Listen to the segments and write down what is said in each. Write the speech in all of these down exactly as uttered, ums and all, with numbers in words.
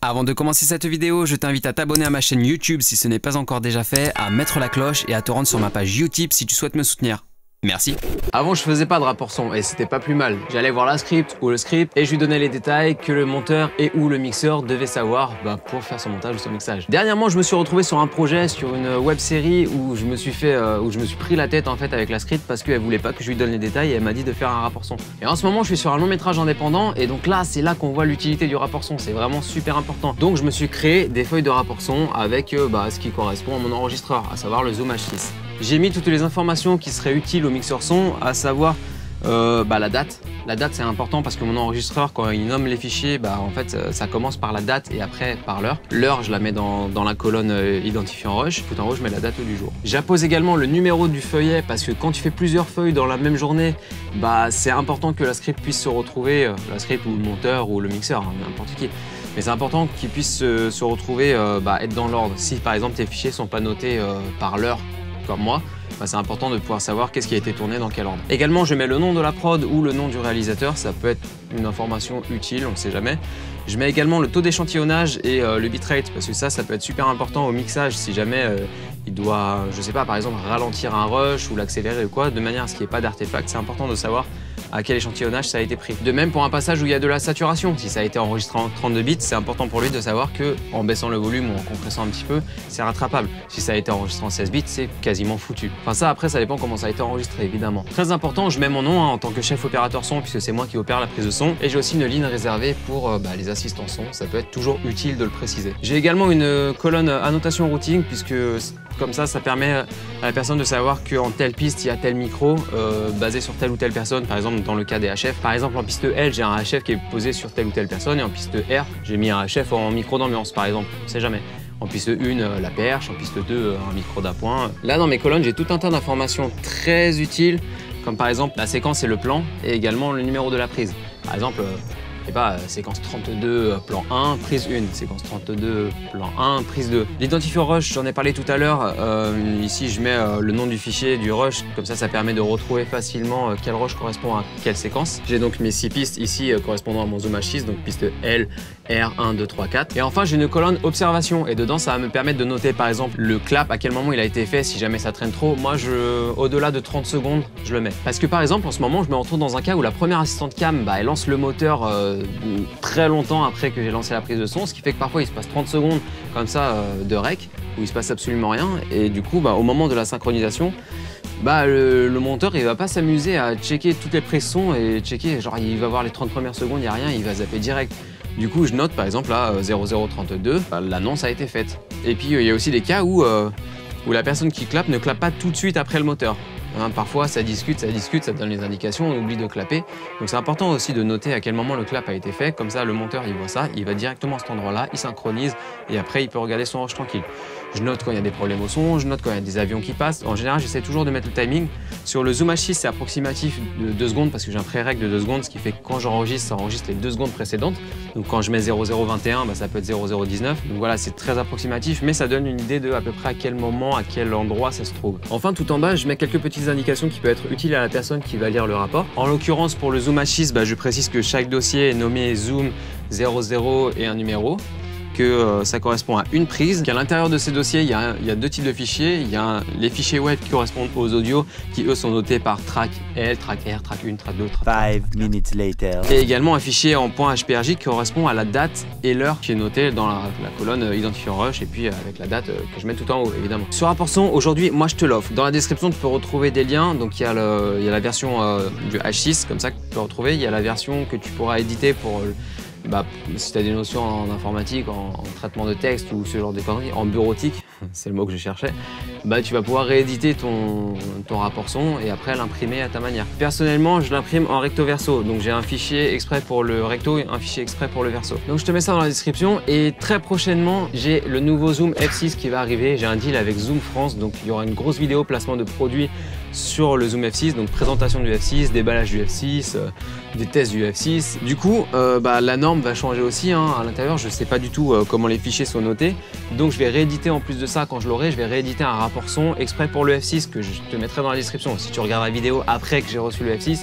Avant de commencer cette vidéo, je t'invite à t'abonner à ma chaîne YouTube si ce n'est pas encore déjà fait, à mettre la cloche et à te rendre sur ma page Utip si tu souhaites me soutenir. Merci. Avant, je faisais pas de rapport son et c'était pas plus mal. J'allais voir la script ou le script et je lui donnais les détails que le monteur et ou le mixeur devaient savoir bah, pour faire son montage ou son mixage. Dernièrement, je me suis retrouvé sur un projet, sur une web série où je me suis fait, euh, où je me suis pris la tête en fait avec la script parce qu'elle voulait pas que je lui donne les détails et elle m'a dit de faire un rapport son. Et en ce moment, je suis sur un long métrage indépendant et donc là, c'est là qu'on voit l'utilité du rapport son. C'est vraiment super important. Donc, je me suis créé des feuilles de rapport son avec euh, bah, ce qui correspond à mon enregistreur, à savoir le Zoom H six. J'ai mis toutes les informations qui seraient utiles au mixeur son, à savoir euh, bah, la date. La date c'est important parce que mon enregistreur, quand il nomme les fichiers, bah, en fait ça commence par la date et après par l'heure. L'heure je la mets dans, dans la colonne euh, identifiant rush, tout en haut je mets la date du jour. J'appose également le numéro du feuillet parce que quand tu fais plusieurs feuilles dans la même journée, bah, c'est important que la script puisse se retrouver, euh, la script ou le monteur ou le mixeur, hein, n'importe qui. Mais c'est important qu'ils puissent se, se retrouver, euh, bah, être dans l'ordre. Si par exemple tes fichiers ne sont pas notés euh, par l'heure, comme moi, bah c'est important de pouvoir savoir qu'est-ce qui a été tourné dans quel ordre. Également, je mets le nom de la prod ou le nom du réalisateur, ça peut être une information utile, on ne sait jamais. Je mets également le taux d'échantillonnage et euh, le bitrate, parce que ça, ça peut être super important au mixage si jamais euh, il doit, je sais pas, par exemple, ralentir un rush ou l'accélérer ou quoi, de manière à ce qu'il n'y ait pas d'artefact. C'est important de savoir à quel échantillonnage ça a été pris. De même pour un passage où il y a de la saturation, si ça a été enregistré en trente-deux bits, c'est important pour lui de savoir que en baissant le volume ou en compressant un petit peu, c'est rattrapable. Si ça a été enregistré en seize bits, c'est quasiment foutu. Enfin ça après ça dépend comment ça a été enregistré évidemment. Très important, je mets mon nom hein, en tant que chef opérateur son puisque c'est moi qui opère la prise de son et j'ai aussi une ligne réservée pour euh, bah, les assistants son, ça peut être toujours utile de le préciser. J'ai également une euh, colonne annotation routing puisque comme ça, ça permet à la personne de savoir qu'en telle piste, il y a tel micro euh, basé sur telle ou telle personne. Par exemple, dans le cas des H F. Par exemple, en piste L, j'ai un H F qui est posé sur telle ou telle personne. Et en piste R, j'ai mis un H F en micro d'ambiance, par exemple. On ne sait jamais. En piste un, la perche. En piste deux, un micro d'appoint. Là, dans mes colonnes, j'ai tout un tas d'informations très utiles. Comme par exemple, la séquence et le plan. Et également le numéro de la prise. Par exemple, je sais pas, séquence trente-deux, plan un, prise un, séquence trente-deux, plan un, prise deux. L'identifiant rush, j'en ai parlé tout à l'heure. Euh, ici, je mets euh, le nom du fichier du rush, comme ça, ça permet de retrouver facilement euh, quel rush correspond à quelle séquence. J'ai donc mes six pistes ici euh, correspondant à mon Zoom H six, donc piste L, R, un, deux, trois, quatre. Et enfin, j'ai une colonne observation, et dedans, ça va me permettre de noter, par exemple, le clap, à quel moment il a été fait, si jamais ça traîne trop. Moi, je, au-delà de trente secondes, je le mets. Parce que, par exemple, en ce moment, je me retrouve dans un cas où la première assistante cam, bah, elle lance le moteur euh, très longtemps après que j'ai lancé la prise de son, ce qui fait que parfois il se passe trente secondes comme ça euh, de rec où il se passe absolument rien et du coup bah, au moment de la synchronisation bah, le, le monteur il va pas s'amuser à checker toutes les prises son et checker genre il va voir les trente premières secondes, il n'y a rien, il va zapper direct. Du coup je note par exemple là zéro zéro trente-deux, bah, l'annonce a été faite. Et puis il euh, y a aussi des cas où, euh, où la personne qui clappe ne clappe pas tout de suite après le moteur. Hein, parfois ça discute, ça discute, ça donne les indications, on oublie de clapper. Donc c'est important aussi de noter à quel moment le clap a été fait, comme ça le monteur il voit ça, il va directement à cet endroit-là, il synchronise et après il peut regarder son rush tranquille. Je note quand il y a des problèmes au son, je note quand il y a des avions qui passent. En général j'essaie toujours de mettre le timing. Sur le Zoom H six c'est approximatif de deux secondes parce que j'ai un pré-rec de deux secondes, ce qui fait que quand j'enregistre, ça enregistre les deux secondes précédentes. Donc quand je mets zéro zéro vingt et un, bah, ça peut être zéro zéro dix-neuf. Donc voilà, c'est très approximatif, mais ça donne une idée de à peu près à quel moment, à quel endroit ça se trouve. Enfin tout en bas, je mets quelques petites indications qui peuvent être utiles à la personne qui va lire le rapport. En l'occurrence pour le Zoom H six, bah, je précise que chaque dossier est nommé Zoom zéro zéro et un numéro, que euh, ça correspond à une prise, qu'à l'intérieur de ces dossiers, il y, a, il y a deux types de fichiers. Il y a un, les fichiers web qui correspondent aux audios, qui eux sont notés par track L, track R, track un, track deux, track Five minutes later. Et également un fichier en .H P R J qui correspond à la date et l'heure qui est notée dans la, la colonne identifiant rush et puis avec la date que je mets tout en haut évidemment. Ce rapport son, aujourd'hui, moi je te l'offre. Dans la description, tu peux retrouver des liens. Donc il y a, le, il y a la version euh, du H six, comme ça que tu peux retrouver. Il y a la version que tu pourras éditer pour... Euh, Bah, si tu as des notions en informatique, en, en traitement de texte ou ce genre de conneries, en bureautique, c'est le mot que je cherchais, bah, tu vas pouvoir rééditer ton, ton rapport son et après l'imprimer à ta manière. Personnellement, je l'imprime en recto verso, donc j'ai un fichier exprès pour le recto et un fichier exprès pour le verso. Donc je te mets ça dans la description et très prochainement, j'ai le nouveau Zoom F six qui va arriver. J'ai un deal avec Zoom France, donc il y aura une grosse vidéo placement de produits sur le Zoom F six, donc présentation du F six, déballage du F six, euh, des tests du F six. Du coup, euh, bah, la norme va changer aussi hein, à l'intérieur. Je ne sais pas du tout euh, comment les fichiers sont notés, donc je vais rééditer en plus de ça quand je l'aurai, je vais rééditer un rapport son exprès pour le F six que je te mettrai dans la description. Si tu regardes la vidéo après que j'ai reçu le F six,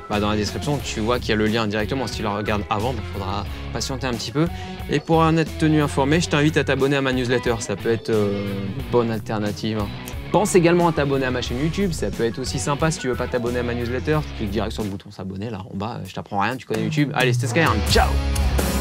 bah, dans la description, tu vois qu'il y a le lien directement. Si tu la regardes avant, il bah, faudra patienter un petit peu. Et pour en être tenu informé, je t'invite à t'abonner à ma newsletter. Ça peut être euh, une bonne alternative. Hein. Pense également à t'abonner à ma chaîne YouTube. Ça peut être aussi sympa si tu veux pas t'abonner à ma newsletter. Tu cliques direct sur le bouton s'abonner là en bas. Je t'apprends rien, tu connais YouTube. Allez, c'était Skyrim. Ciao!